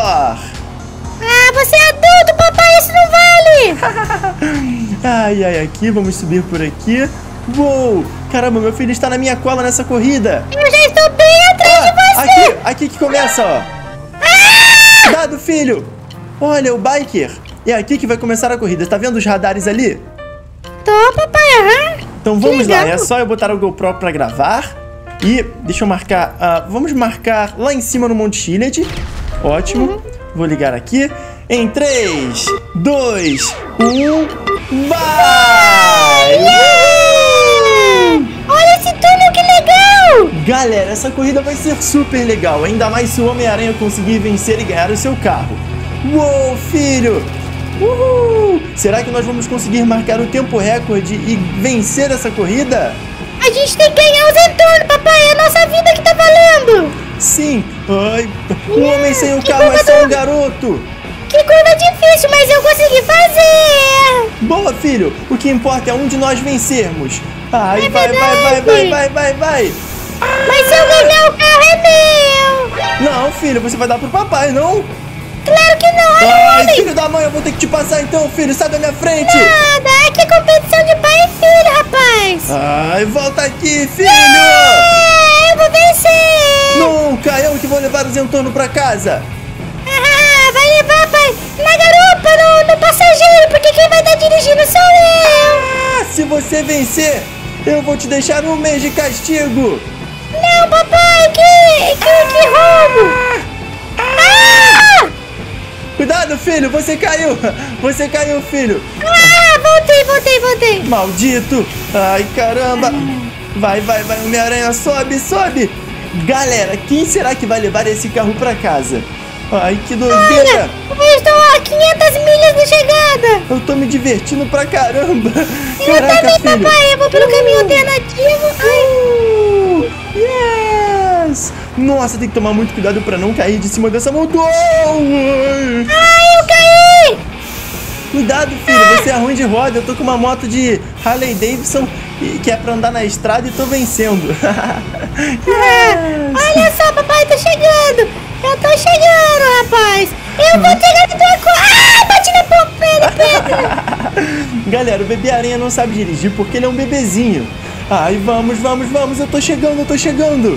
Você é adulto, papai! Isso não vale! Ai, aqui, vamos subir por aqui. Uou! Caramba, meu filho está na minha cola nessa corrida! Eu já estou bem atrás de você! Aqui que começa, ó! Cuidado, filho! Olha, o biker! É aqui que vai começar a corrida. Tá vendo os radares ali? Tô, papai! Então vamos lá, é só eu botar o GoPro pra gravar. E deixa eu marcar, vamos marcar lá em cima no Monte Chiliad. Ótimo. Vou ligar aqui. Em 3, 2, 1, vai! Olha esse túnel, que legal! Galera, essa corrida vai ser super legal. Ainda mais se o Homem-Aranha conseguir vencer e ganhar o seu carro. Uou, filho! Uhul! Será que nós vamos conseguir marcar o tempo recorde e vencer essa corrida? A gente tem que ganhar o Zentorno, papai! É a nossa vida que tá valendo! Sim! Ai, o homem sem o carro é só um garoto! Que curva difícil, mas eu consegui fazer! Boa, filho! O que importa é um de nós vencermos! Ai, vai! Mas se eu ganhar, o carro é meu! Não, filho, você vai dar pro papai, não? Claro que não, olha o Ai, homem. filho da mãe, eu vou ter que te passar então, filho. Sai da minha frente. Nada, aqui é competição de pai e filho, rapaz. Ai, volta aqui, filho. Eu vou vencer. Nunca, eu que vou levar o Zentorno pra casa. Vai levar, pai, na garupa, no passageiro, porque quem vai estar dirigindo sou eu. Ah, se você vencer, eu vou te deixar 1 mês de castigo. Não, papai, que roubo. Cuidado, filho, você caiu. Você caiu, filho. Voltei. Maldito. Ai, caramba. Vai, Homem-Aranha, sobe. Galera, quem será que vai levar esse carro pra casa? Ai, que doideira. Eu estou a 500 milhas de chegada. Eu tô me divertindo pra caramba. Eu Caraca, também, filho. papai, eu vou pelo caminho alternativo. Yes! Nossa, tem que tomar muito cuidado pra não cair de cima dessa moto. Eu caí. Cuidado, filho, você é ruim de roda. Eu tô com uma moto de Harley Davidson que é pra andar na estrada e tô vencendo. Yes! Olha só, papai, tô chegando. Eu tô chegando, rapaz. Eu vou chegar na tua coisa. Bati na pedra. Galera, o bebê aranha não sabe dirigir porque ele é um bebezinho. Ai, vamos, eu tô chegando.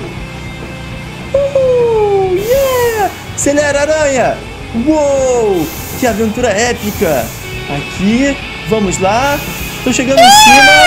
Yeah! Acelera, aranha. Uou, que aventura épica. Aqui, vamos lá. Tô chegando em cima.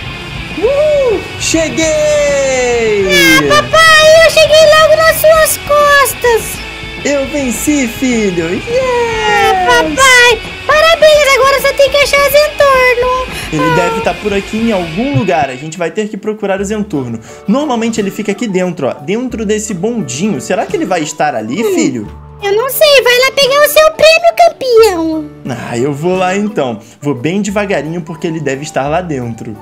Cheguei! Papai, eu cheguei logo nas suas costas. Eu venci, filho. Yeah! Papai, parabéns, agora só tem que achar o Zentorno. Ele deve estar por aqui em algum lugar. A gente vai ter que procurar o Zentorno. Normalmente ele fica aqui dentro, ó. Dentro desse bondinho. Será que ele vai estar ali, filho? Eu não sei, vai lá pegar o seu prêmio, campeão. Ah, eu vou lá então. Vou bem devagarinho porque ele deve estar lá dentro.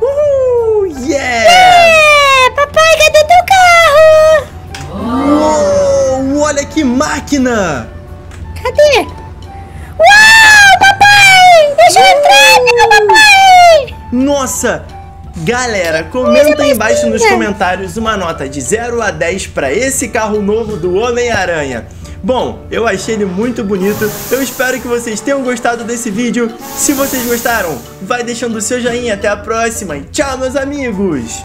Yeah! Papai, cadê teu carro? Uou, olha que máquina! Cadê? Uau, papai! Deixa eu entrar, não, papai! Nossa! Galera, comenta aí embaixo nos comentários uma nota de 0 a 10 para esse carro novo do Homem-Aranha. Bom, eu achei ele muito bonito, eu espero que vocês tenham gostado desse vídeo. Se vocês gostaram, vai deixando o seu joinha, até a próxima e tchau, meus amigos!